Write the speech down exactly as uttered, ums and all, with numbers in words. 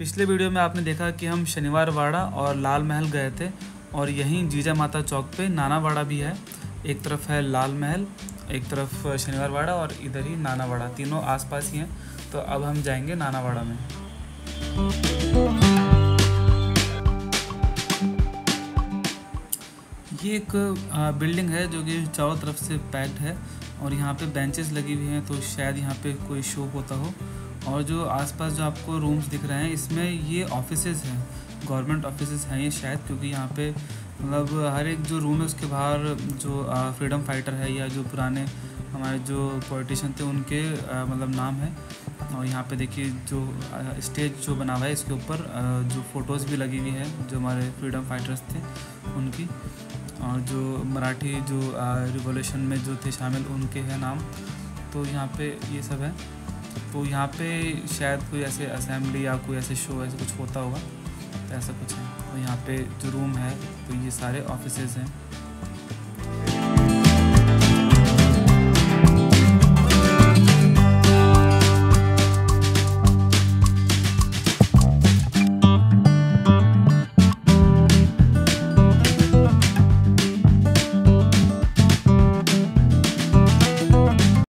पिछले वीडियो में आपने देखा कि हम शनिवार वाड़ा और लाल महल गए थे और यहीं जीजा माता चौक पे नाना वाड़ा भी है। एक तरफ है लाल महल, एक तरफ शनिवार वाड़ा और इधर ही नाना वाड़ा, तीनों आसपास ही हैं। तो अब हम जाएंगे नाना वाड़ा में। ये एक बिल्डिंग है जो कि चारों तरफ से पैक्ड है और यहाँ पे बेंचेस लगी हुई हैं, तो शायद यहाँ पे कोई शो होता हो। और जो आसपास जो आपको रूम्स दिख रहे हैं इसमें ये ऑफिसेज हैं, गवर्नमेंट ऑफिसेज हैं ये शायद, क्योंकि यहाँ पे मतलब हर एक जो रूम है उसके बाहर जो फ्रीडम फाइटर है या जो पुराने हमारे जो पॉलिटिशियन थे उनके मतलब नाम है। और यहाँ पे देखिए जो स्टेज जो बना हुआ है इसके ऊपर जो फ़ोटोज़ भी लगी हुई है जो हमारे फ्रीडम फाइटर्स थे उनकी, और जो मराठी जो रिवॉल्यूशन में जो थे शामिल उनके हैं नाम। तो यहाँ पे ये सब है। तो यहाँ पे शायद कोई ऐसे असेंबली या कोई ऐसे शो ऐसे कुछ होता होगा, तो ऐसा कुछ है। तो यहाँ पे जो रूम है तो ये सारे ऑफिसेज हैं।